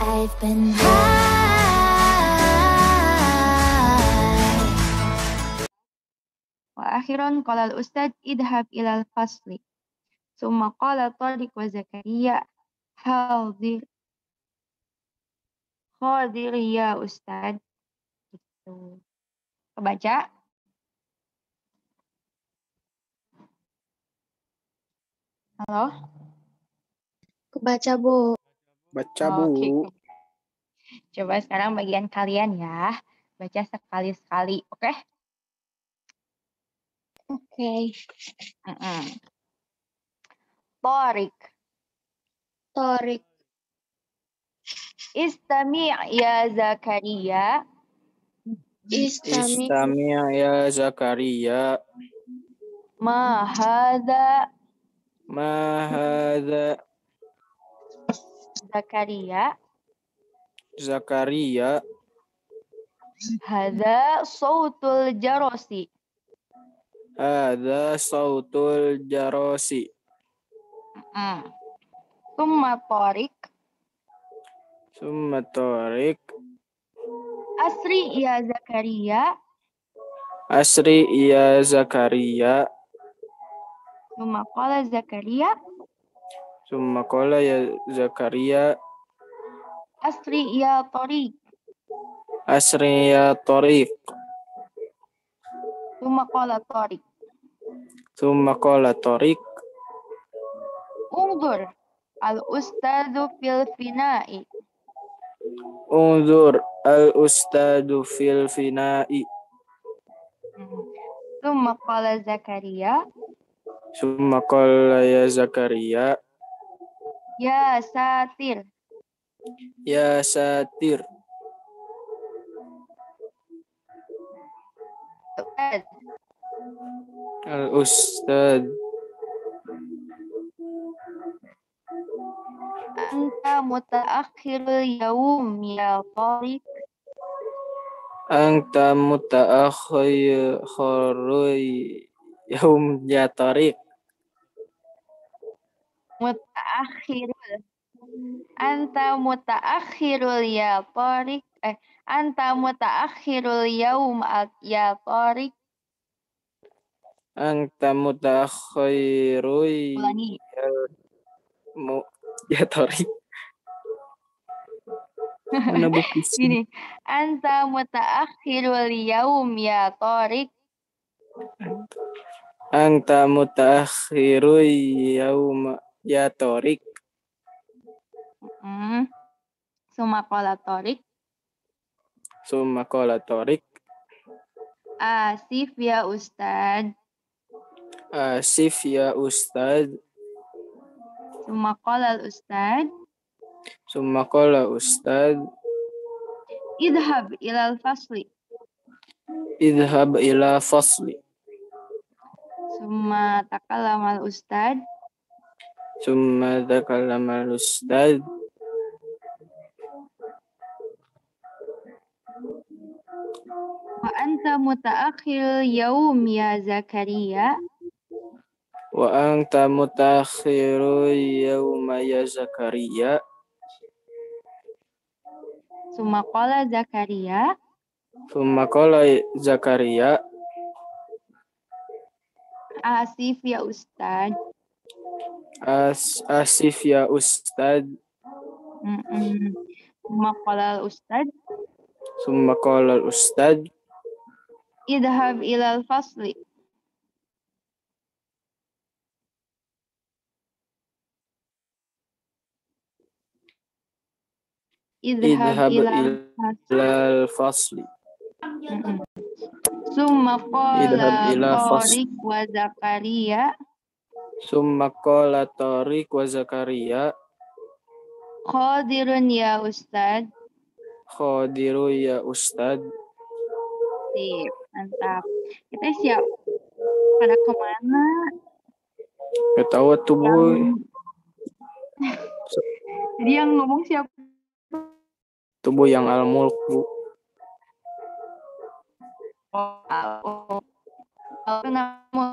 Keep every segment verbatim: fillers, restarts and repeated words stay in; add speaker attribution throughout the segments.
Speaker 1: I've been high.
Speaker 2: وأخيرا قال الأستاذ اذهب إلى الفصل. ثم قال طارق وزكريا حاضر حاضر يا أستاذ. Gitu. Kebaca? Halo?
Speaker 3: Kebaca, Bu.
Speaker 4: Baca, Bu.
Speaker 2: Oke. Coba sekarang bagian kalian ya. Baca sekali-sekali, oke?
Speaker 3: Oke.
Speaker 2: Mm-mm. Tariq.
Speaker 3: Torik.
Speaker 2: Istami' ya Zakaria.
Speaker 3: Istami.
Speaker 4: Istami' ya Zakaria.
Speaker 2: Ma hadha
Speaker 4: Ma hadha
Speaker 2: Zakaria.
Speaker 4: Zakaria.
Speaker 2: Hadha sautul jarasi.
Speaker 4: Hadha sautul jarasi.
Speaker 2: Mm. Summa Tariq.
Speaker 4: Summa Tariq.
Speaker 2: Asri ya Zakaria.
Speaker 4: Asri ya Zakaria.
Speaker 2: Summa qala Zakaria.
Speaker 4: Summa qala ya Zakaria.
Speaker 2: Asri ya Tariq.
Speaker 4: Asri ya Tariq.
Speaker 2: Summa qala Tariq.
Speaker 4: Summa qala Tariq.
Speaker 2: Unzur al-ustadzu fil fina'i.
Speaker 4: Unzur al-ustadu fil fina'i.
Speaker 2: Summa qala Zakaria.
Speaker 4: Summa qala ya Zakaria.
Speaker 2: Ya satir.
Speaker 4: Ya satir.
Speaker 2: Ustaz.
Speaker 4: Al-ustad.
Speaker 2: Anta mutaakhirul yaum ya Tariq.
Speaker 4: Anta mutaakhirul yaum ya Tariq.
Speaker 2: Mutaakhirul. Anta mutaakhirul ya Tariq. Eh, anta mutaakhirul yaum ya Tariq.
Speaker 4: Anta mutaakhirul
Speaker 2: Ulangi.
Speaker 4: mu ya Tariq. Mana buku sih?
Speaker 2: Gini. Anta mutaakhirul yaum ya Tariq.
Speaker 4: Anta mutaakhirul yaum ya Tariq.
Speaker 2: Hmm. Summa qala Tariq.
Speaker 4: Summa qala Tariq.
Speaker 2: Asif ya Ustad.
Speaker 4: Asif ya Ustad.
Speaker 2: Summa qala al-Ustad.
Speaker 4: Summa qala Ustad.
Speaker 2: Idhab ilal fasli.
Speaker 4: Idhab ila fasli.
Speaker 2: Summa takallama al-Ustad.
Speaker 4: Summa takallama al-Ustad.
Speaker 2: Wa anta mutaakhirul yaum ya Zakaria.
Speaker 4: Wa anta mutaakhirul yauma ya Zakaria.
Speaker 2: Summa qala Zakaria.
Speaker 4: Summa qala Zakaria.
Speaker 2: Asif ya Ustad.
Speaker 4: As asif ya Ustad.
Speaker 2: Mm-mm. Summa qala al-Ustad.
Speaker 4: Summa qala al-Ustad.
Speaker 2: Idhab ilal fasli. Idhab
Speaker 4: Idhab
Speaker 2: ilal fasli.
Speaker 4: ilal fasli.
Speaker 2: Mm-mm. Summa
Speaker 4: Idhab
Speaker 2: qala
Speaker 4: ila fasli.
Speaker 2: Tariq wa Zakaria.
Speaker 4: Summa qala Tariq wa Zakaria.
Speaker 2: Qadirun ya Ustad.
Speaker 4: Khadiru ya Ustad.
Speaker 2: Sip, mantap. Kita siap. Pada kemana?
Speaker 4: Gak tahu tuh boy.
Speaker 2: Jadi yang ngomong siapa?
Speaker 4: Tuh boy yang al-mulk bu.
Speaker 2: Oh, oh, nama.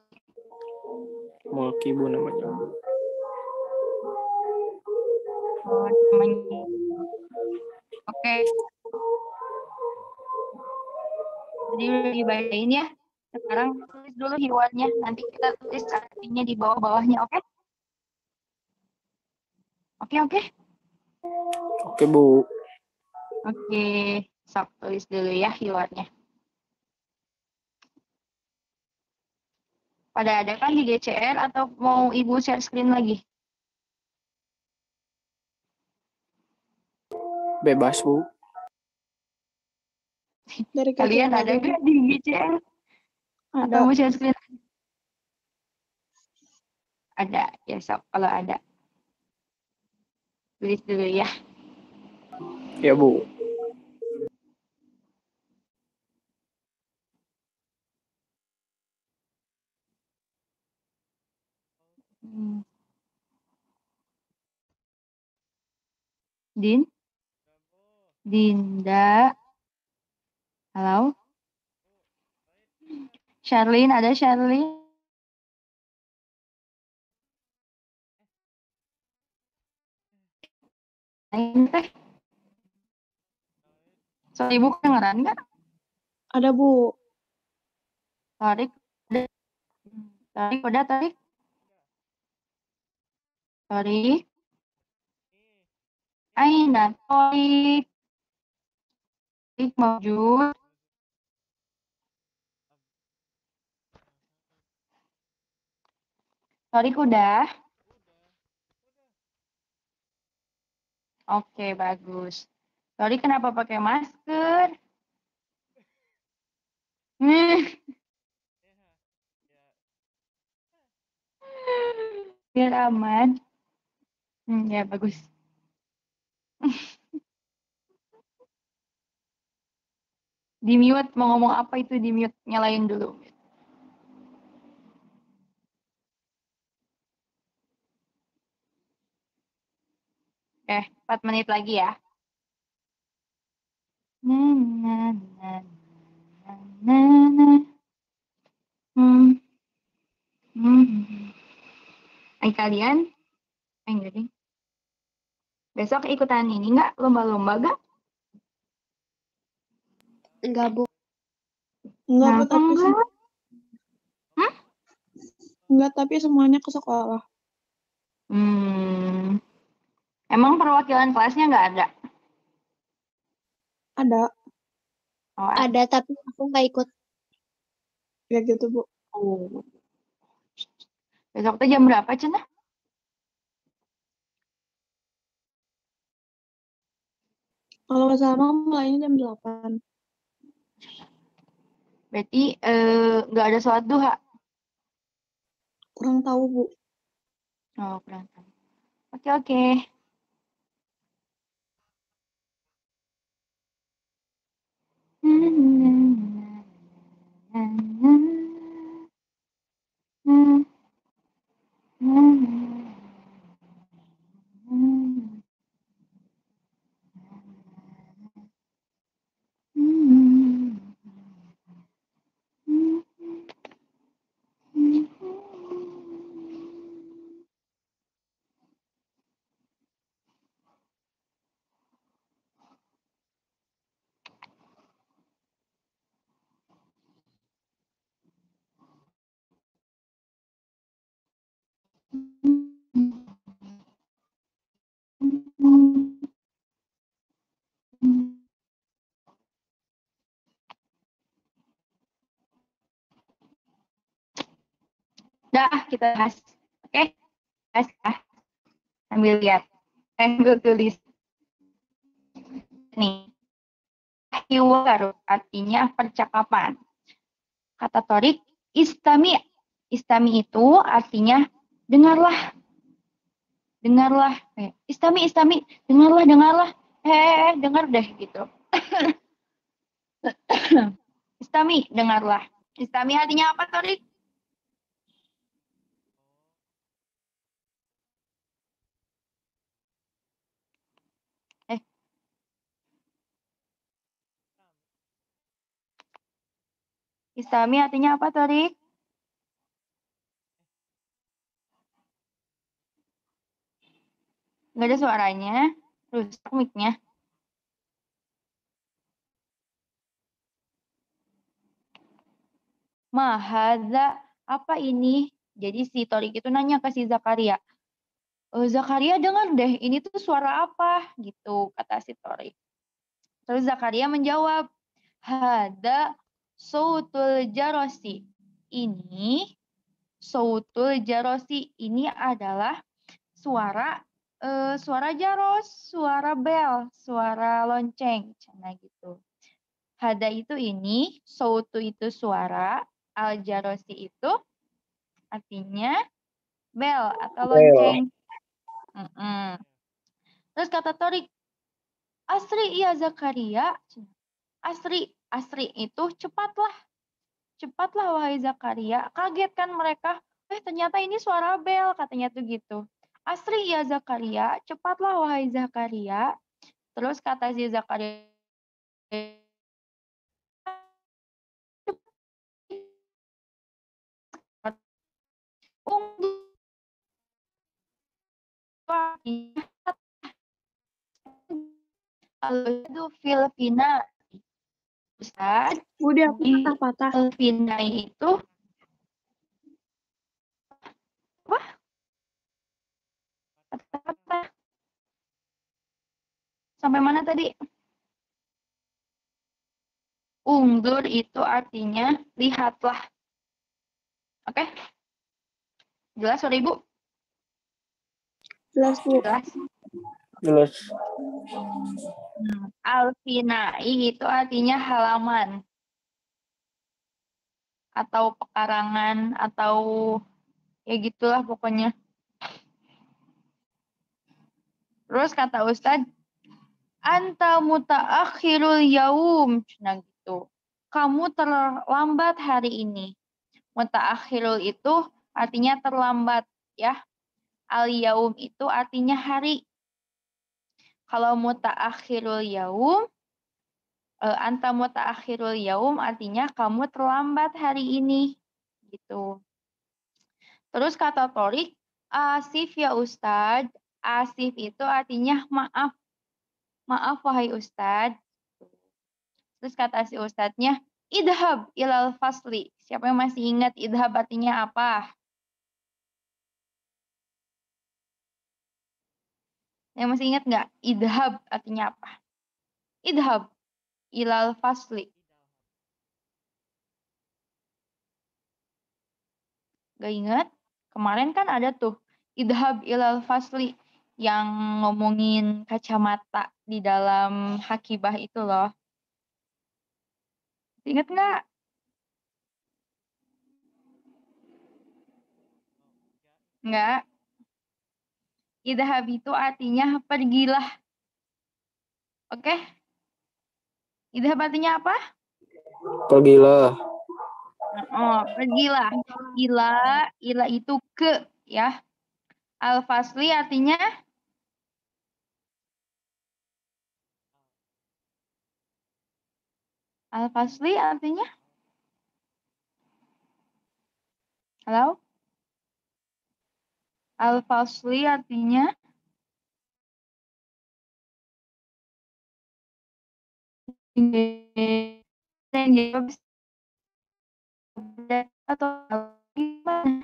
Speaker 4: Mulki bu namanya.
Speaker 2: Oh, namanya. Oke. Jadi udah dibacain ya. Sekarang tulis dulu hiwarnya. Nanti kita tulis artinya di bawah-bawahnya, oke? Oke, oke.
Speaker 4: Oke, Bu.
Speaker 2: Oke. Sok tulis dulu ya hiwarnya. Pada ada kan di G C R atau mau Ibu share screen lagi?
Speaker 4: Bebas, Bu.
Speaker 3: Dari
Speaker 2: Kalian
Speaker 3: kecil
Speaker 2: ada
Speaker 3: aja, Bu.
Speaker 2: nggak di G C R? Atau
Speaker 3: Ada.
Speaker 2: mau share screen? Ada. Ya, sok kalau ada. Tulis dulu ya.
Speaker 4: Ya, Bu.
Speaker 2: Hmm. Din? Dinda? Halo? Charlene, ada Charlene? Ini teh. So, Ibu kedengeran nggak?
Speaker 3: Ada, Bu.
Speaker 2: Tarik. Tarik, udah tarik. Tarik. Aina, tarik. Tarik, maju. Tarik, udah. Oke, bagus. Tarik, kenapa pakai masker? Hmm. Biar aman. Hmm, ya, bagus. Di mute, mau ngomong apa itu di mute. Nyalain dulu. Eh, empat menit lagi ya. Na, na, na, na, na, na. Hmm. Hmm. Ay, kalian? Eh, enggak ding. Besok ikutan ini nggak? Lomba-lomba nggak?
Speaker 3: Enggak, Bu. Enggak, Bu,
Speaker 2: Kenapa
Speaker 3: tapi
Speaker 2: enggak?
Speaker 3: sem- enggak, tapi semuanya ke sekolah.
Speaker 2: Hmm. Emang perwakilan kelasnya nggak ada?
Speaker 3: Ada.
Speaker 2: Oh, ada.
Speaker 3: Ada, tapi aku nggak ikut. Ya gitu, Bu.
Speaker 2: Oh. Besok tuh jam berapa, Cina?
Speaker 3: Kalau nggak salah, mulainya jam delapan.
Speaker 2: Berarti eh, nggak ada sholat duha?
Speaker 3: Kurang tahu, Bu.
Speaker 2: Oh, kurang tahu. Oke, oke. Dah, kita bahas. Oke? Bahas ya. Sambil lihat. Sambil tulis. Nih. Hiwar artinya percakapan. Kata Torik, istami. Istami itu artinya dengarlah. Dengarlah. Eh, Istami, istami. Dengarlah, dengarlah. Eh, dengar deh gitu. Istami, dengarlah. Istami artinya apa, Torik? Eh. Istami artinya apa, Torik? Nggak ada suaranya. Rusak mic-nya. Ma hadza, apa ini? Jadi si Torik itu nanya ke si Zakaria. E, Zakaria dengar deh, ini tuh suara apa? Gitu kata si Torik. Terus Zakaria menjawab, hada sautul jarosi. Ini sautul jarosi, ini adalah suara e, suara jaros, suara bel, suara lonceng, nah gitu. Hada itu ini, sautu itu suara, al jarosi itu artinya bel atau lonceng. Mm-mm. Terus kata Torik, Asri ya Zakaria, Asri, Asri itu cepatlah, cepatlah wahai Zakaria. Kaget kan mereka, eh ternyata ini suara bel, katanya tuh gitu. Asri ya Zakaria, cepatlah wahai Zakaria. Terus kata si Zakaria, itu Filipina. Ustaz,
Speaker 3: Udah aku patah-patah.
Speaker 2: Filipina itu apa? Patah-patah. Sampai mana tadi? Ungdur itu artinya lihatlah. Oke? Okay? Jelas, Sorry Ibu?
Speaker 3: Jelas, Bu.
Speaker 2: Jelas.
Speaker 4: Jelas.
Speaker 2: Hmm. Alfinai itu artinya halaman. Atau pekarangan, atau ya gitulah pokoknya. Terus kata Ustadz, anta mutaakhirul yaum. Nah gitu. Kamu terlambat hari ini. Mutaakhirul itu artinya terlambat ya. Al yaum itu artinya hari. Kalau mutaakhirul yaum, uh, anta mutaakhirul yaum artinya kamu terlambat hari ini. Gitu. Terus kata Torik, asif ya Ustadz. Asif itu artinya maaf. Maaf wahai Ustadz. Terus kata si Ustadznya, idhab ilal fasli. Siapa yang masih ingat idhab artinya apa? Yang masih ingat nggak? Idhab artinya apa? Idhab ilal fasli. Gak ingat? Kemarin kan ada tuh idhab ilal fasli yang ngomongin kacamata di dalam Hakibah itu loh. Ingat nggak? Nggak. Idhab itu artinya pergilah. Oke? Idhab artinya apa?
Speaker 4: Pergilah.
Speaker 2: Oh, pergilah. Ila, ila itu ke, ya. Al-fasli artinya Al-fasli artinya Halo? Al-fasli artinya atau gimana?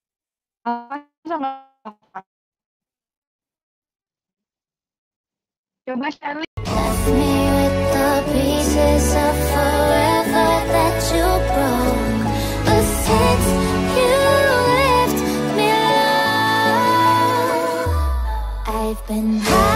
Speaker 2: Coba Charlie.
Speaker 1: Left me with the pieces of forever that you broke. But since you left me alone, I've been high.